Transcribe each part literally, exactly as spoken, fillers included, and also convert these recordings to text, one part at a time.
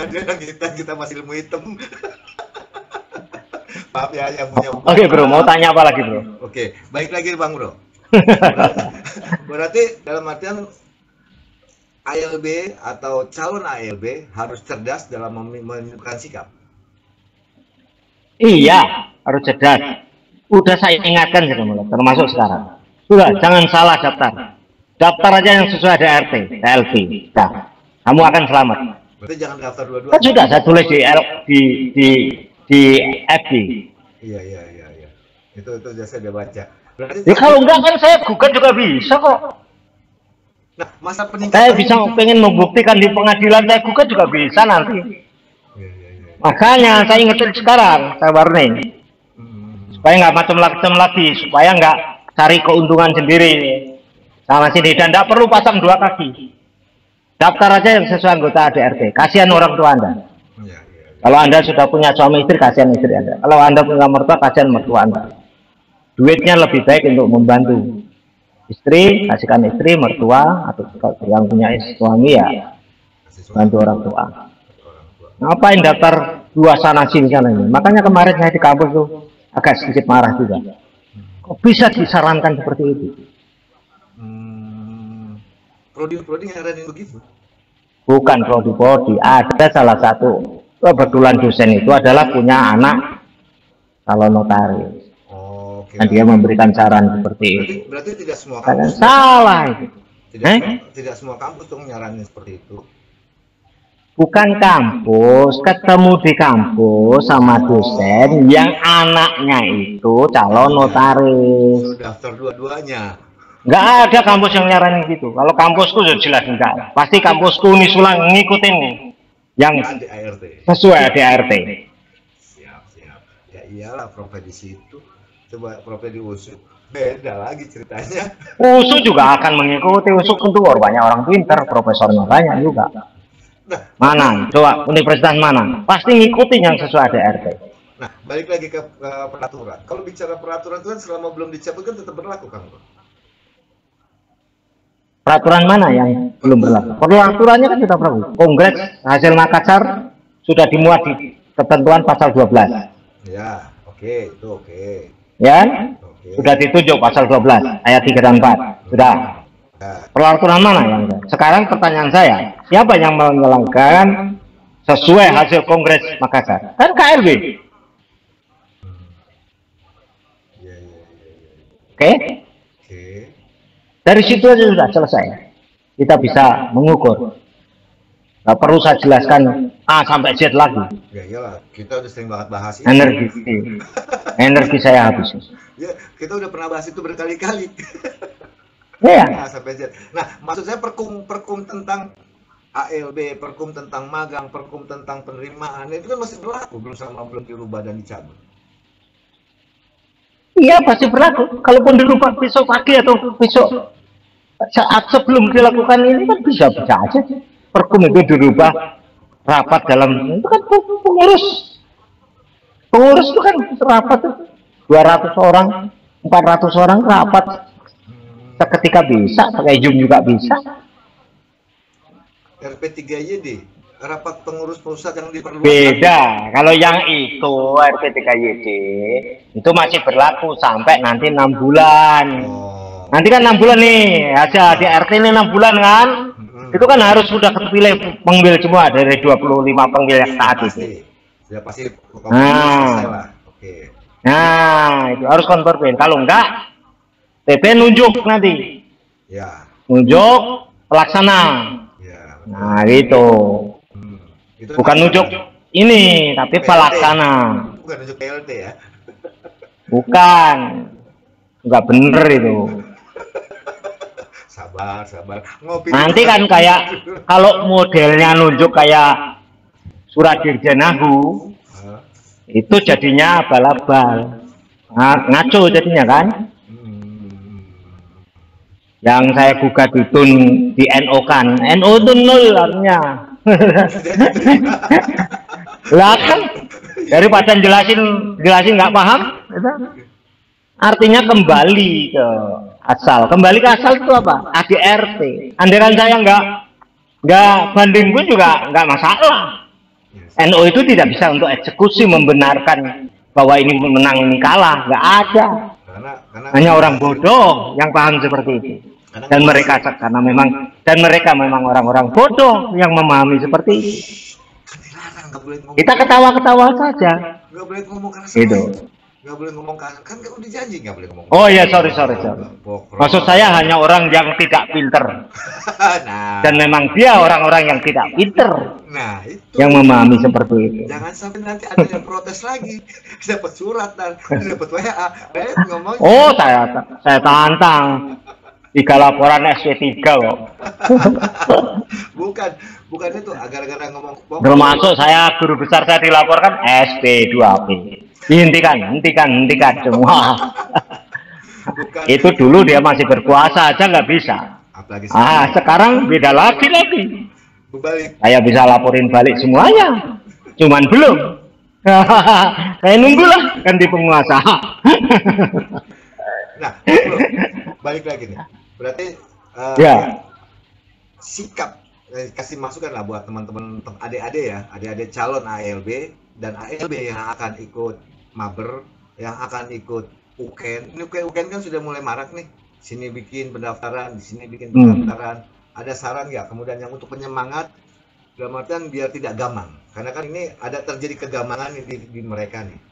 kita kita masih ilmu hitam. Maaf ya yang punya. Oke bro, mau tanya apa lagi bro? Oke, baik lagi bang bro. Berarti dalam artian A L B atau calon A L B harus cerdas dalam menentukan sikap. Iya, harus cerdas. Udah saya ingatkan sudah mulai, termasuk sekarang. Sudah, jangan salah daftar. Daftar aja yang sesuai D R T, D L P. Nah, kamu akan selamat. Berarti jangan daftar dua-dua. Kan sudah saya tulis di di di, di F B. Iya iya iya iya. Itu itu sudah saya baca. Berarti ya kalau enggak kan saya gugat juga bisa kok. Nah, masa peningkatan saya bisa pengen membuktikan di pengadilan, saya gugat juga bisa nanti. Ya, ya, ya. Makanya saya ingetin sekarang, saya warning. Hmm. Supaya nggak macam-macam lagi, supaya nggak cari keuntungan sendiri sama sini, dan tidak perlu pasang dua kaki. Daftar aja yang sesuai anggota A D R T. Kasihan orang tua Anda. Ya, ya, ya. Kalau Anda sudah punya suami istri, kasihan istri Anda. Kalau Anda punya mertua, kasihan mertua Anda. Duitnya lebih baik untuk membantu istri, kasihkan istri, mertua, atau yang punya suami ya bantu orang tua. Ngapain daftar dua sana sini sana ini? Makanya kemarin saya di kampus tuh agak sedikit marah juga. Kok bisa disarankan seperti itu? Hmm, prodi-prodi nyaranin begitu? Bukan prodi-prodi, ada salah satu kebetulan dosen itu adalah punya anak calon notaris. Dan dia memberikan saran seperti berarti, itu. Berarti tidak semua kampus salah itu. Tidak, eh? tidak semua kampus tuh nyaranin seperti itu. Bukan kampus, ketemu di kampus sama dosen yang anaknya itu calon notaris. Sudah daftar dua-duanya. Nggak ada kampus yang nyaranin gitu. Kalau kampusku sudah jelas enggak. Pasti kampusku nih sulang ngikutin nih yang sesuai D R T. Siap, siap. Ya iyalah profesi di situ. Coba profesi di U S U beda lagi ceritanya. U S U juga akan mengikuti. U S U tentu banyak orang pintar, profesornya banyak juga. Nah, mana? Coba universitas mana? Pasti ngikutin yang sesuai D R T. Nah, balik lagi ke uh, peraturan. Kalau bicara peraturan itu kan selama belum dicabut kan tetap berlaku kan, Bro? Peraturan mana yang belum berlaku? Peraturannya kan sudah berlaku. Kongres hasil Makassar sudah dimuat di ketentuan pasal dua belas. Ya, oke, okay, itu oke. Okay. Ya, okay. Sudah ditunjuk pasal dua belas ayat tiga dan empat. Sudah. Peraturan mana yang ada? Sekarang pertanyaan saya, siapa yang menyelenggarakan sesuai hasil Kongres Makassar? Kan K L B. Oke? Okay? Dari situ aja sudah selesai. Kita bisa mengukur. Nggak perlu saya jelaskan A sampai Z lagi. Ya iyalah, kita udah sering banget bahas ini. Energi, energi saya habis. Ya, kita udah pernah bahas itu berkali-kali. Iya. A sampai Z. Nah, maksud saya perkum perkum tentang A L B, perkum tentang magang, perkum tentang penerimaan itu kan masih berlaku, belum sama belum dirubah dan dicabut. Iya, pasti berlaku. Kalaupun dirubah besok pagi atau besok saat sebelum dilakukan ini kan bisa-bisa aja. Perkum itu dirubah rapat dalam itu kan pengurus. Pengurus itu kan rapat dua ratus orang, empat ratus orang rapat. Seketika bisa, pakai Zoom juga bisa. R P tiga Y D, rapat pengurus pusat yang diperluas. Beda, kalau yang itu R P tiga Y D itu masih berlaku sampai nanti enam bulan. Oh. Nanti kan enam bulan nih, aja di R T ini enam bulan kan? Hmm. Itu kan harus sudah terpilih pengambil semua dari dua puluh lima pengambil yang saat itu. Sudah pasti. Nah, oke. Nah, itu harus konvergen. Kalau enggak, T P nunjuk nanti. Ya. Nunjuk pelaksana. Ya. Nah, gitu. Hmm. Itu bukan nunjuk ini, tapi P L T. Pelaksana. Bukan nunjuk P L T ya. Bukan. Enggak bener itu. Sabar, sabar. Ngopi. Nanti kan kayak kalau modelnya nunjuk kayak surat dirjenahu, huh? Itu jadinya abal-abal. Nah, ngaco jadinya kan? Yang saya gugat itu di N O kan, N O itu nol artinya. Lah kan daripada jelasin jelasin nggak paham, artinya kembali ke asal. Kembali ke asal itu apa? A D R T. Andai kan saya nggak nggak banding pun juga nggak masalah. Yes. N U itu tidak bisa untuk eksekusi membenarkan bahwa ini menang ini kalah, nggak ada. Karena, karena Hanya orang bodoh yang paham seperti itu. Dan mereka karena memang dan mereka memang orang-orang bodoh yang memahami seperti itu. Kita ketawa-ketawa saja. Nggak boleh ngomong kasar. Itu. Nggak boleh ngomong kasar. Kan udah janji nggak boleh ngomong. Oh iya, sorry sorry sorry. Maksud saya hanya orang yang tidak pinter. Nah. Dan memang dia orang-orang yang tidak pinter. Nah, itu. Yang memahami seperti itu. Jangan sampai nanti ada yang protes lagi. Dapat surat dan dapat W A. Eh, ngomong. Oh, saya saya tantang. Tiga laporan S P tiga kok. Bukan, bukan itu agar-agar ngomong. Termasuk saya guru besar saya dilaporkan S P dua P. Dihentikan, hentikan, hentikan semua. Bukan. Itu dulu dia masih berkuasa aja nggak bisa. Apalagi Ah, sekarang beda lagi lagi. Berbalik. Saya bisa laporin balik semuanya. Cuman belum. Saya nunggulah kan di penguasa. Nah, bro, balik lagi nih. Berarti uh, ya. Sikap eh, kasih masukan lah buat teman-teman adik-adik ya, adik-adik calon A L B dan A L B yang akan ikut maber, yang akan ikut U K N. Ini U K N kan sudah mulai marak nih. Sini bikin pendaftaran, di sini bikin pendaftaran. Hmm. Ada saran nggak? Kemudian yang untuk penyemangat, dalam artian biar tidak gamang. Karena kan ini ada terjadi kegamangan di, di mereka nih.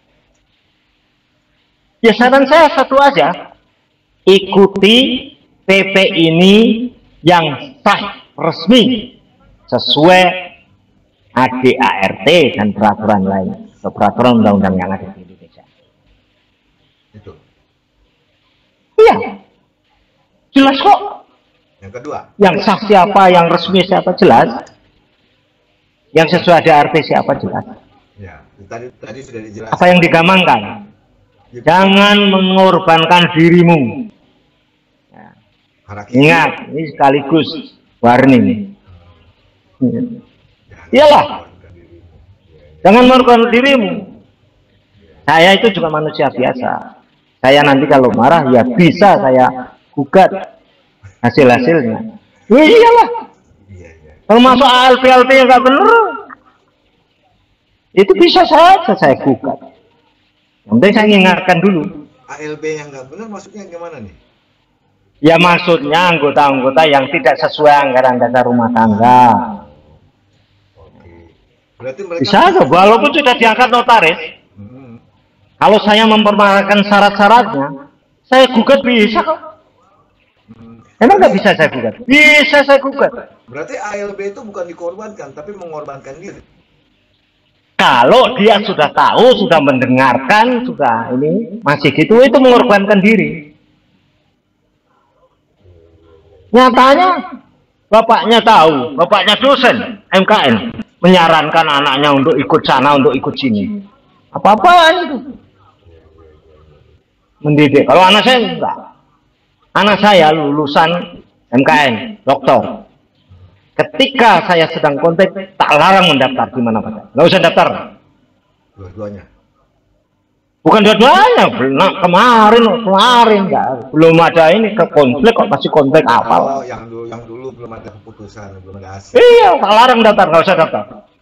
Ya saran saya satu aja. Ikuti P P ini yang sah resmi sesuai A D A R T dan peraturan lain, atau peraturan undang-undang yang ada di Indonesia. Itu. Iya, jelas kok. Yang kedua. Yang sah siapa, yang resmi siapa jelas. Yang sesuai A D A R T siapa jelas. Ya, tadi tadi sudah dijelaskan. Apa yang digamangkan? Jangan mengorbankan dirimu. Ingat, ini sekaligus warning. Iyalah, jangan mengorbankan dirimu. Saya itu juga manusia biasa. Saya nanti kalau marah ya bisa saya gugat hasil-hasilnya. Oh, iyalah. Termasuk A L P L P yang nggak benar, itu bisa saja saya gugat. Nanti saya ingatkan dulu. A L B yang nggak benar maksudnya gimana nih? Ya maksudnya anggota-anggota yang tidak sesuai anggaran dasar rumah tangga. Oke. Berarti mereka bisa aja, walaupun sudah diangkat notaris. Hmm. Kalau saya mempermasalahkan syarat-syaratnya, saya gugat bisa kok. Hmm. Emang nggak bisa saya gugat? Bisa saya gugat. Berarti A L B itu bukan dikorbankan, tapi mengorbankan diri. Kalau dia sudah tahu, sudah mendengarkan, sudah ini masih gitu, itu mengorbankan diri. Nyatanya bapaknya tahu, bapaknya dosen M K N menyarankan anaknya untuk ikut sana, untuk ikut sini. Apa-apaan itu? Mendidik. Kalau anak saya enggak. Anak saya lulusan M K N, doktor. Ketika saya sedang kontak, tak larang mendaftar di mana saja. Nggak usah daftar. Dua-duanya. Bukan dua-duanya, nah, kemarin, kemarin enggak, belum ada ini ke konflik kok masih konflik apa? Oh, yang dulu, yang dulu belum ada keputusan, belum ada hasil. Iya, tak larang daftar, nggak usah daftar.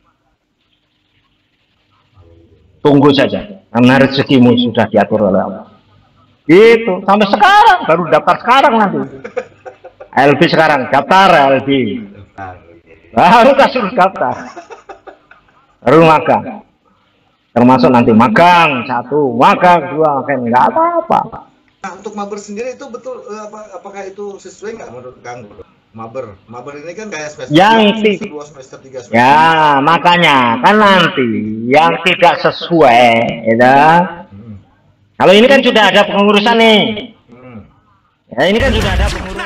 Tunggu saja, karena rezekimu sudah diatur oleh Allah. Gitu, sampai sekarang, baru daftar sekarang nanti. L B sekarang, daftar L B. Baru kasih daftar. Baru magang. Termasuk nanti magang satu, magang dua, kan nggak apa-apa. Nah, untuk maber sendiri itu betul apa, apakah itu sesuai nggak menurut Kang? Maber, maber ini kan kayak semester yang semester dua, semester tiga, semester ya tiga. Makanya kan nanti yang tidak sesuai, ya. Hmm. Kalau ini kan sudah ada pengurusan nih, hmm. Ya ini kan sudah ada pengurusan.